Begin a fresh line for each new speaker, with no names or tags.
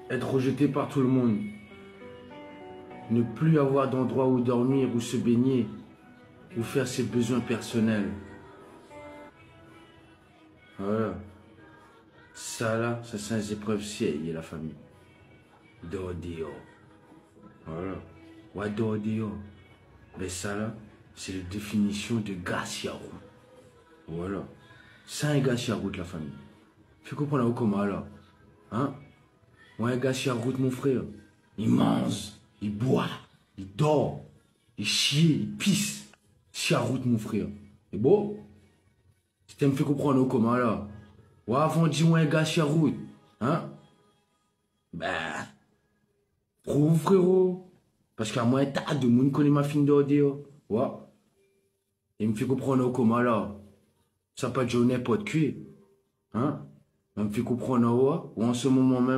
Être rejeté par tout le monde. Ne plus avoir d'endroit où dormir, où se baigner, où faire ses besoins personnels. Voilà. Ça là, ça c'est des épreuves sérieuses, la famille. Dehors. Voilà. Ouais, dehors. Mais ça là, c'est la définition de gâchis à route. Voilà. Ça un gâchis à route, la famille. Fais comprendre comment là. Hein? Ouais, un gâchis à route, mon frère. Il mange, il boit, il dort, il chie, il pisse. Chie à route, mon frère. Et bon? Si tu me fais comprendre comment là. Ouais, avant de dire ouais, un gâchis à route. Hein? Ben, prouve, frérot. Parce qu'à moi, tas de monde connaît ma fille dehors. Ouais. Il me fait comprendre comment là. Ça pas de journée, pas de cuir. Hein? Il me fait comprendre, ouais. Ou en ce moment même.